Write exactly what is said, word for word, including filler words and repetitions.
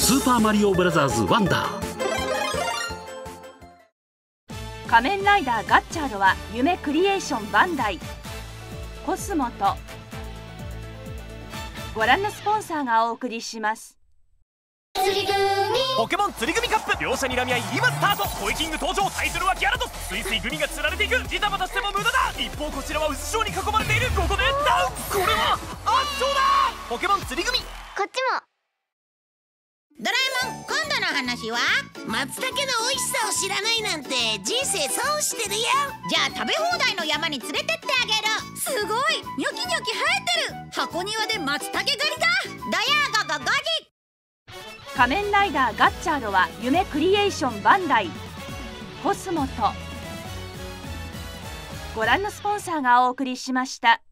スーパーマリオブラザーズワンダー。 仮面ライダーガッチャードは夢クリエーションバンダイ、コスモとご覧のスポンサーがお送りします。 釣り組ポケモン釣り組カップ、両者にらみ合い今スタート。コイキング登場、タイトルはギャラドス。スイスイグミが釣られていく、ジタバタしても無駄だ。一方こちらは渦潮に囲まれている。ここでダウン。これは圧勝だ。ポケモン釣り組。 こっちも。 ドラえもん、今度の話は松茸の美味しさを知らないなんて人生損してるよ。 じゃあ食べ放題の山に連れてってあげる。すごい、ニョキニョキ生えてる。箱庭で松茸狩りだ。土曜午後ごじ。 仮面ライダーガッチャードは夢クリエーションバンダイ、コスモとご覧のスポンサーがお送りしました。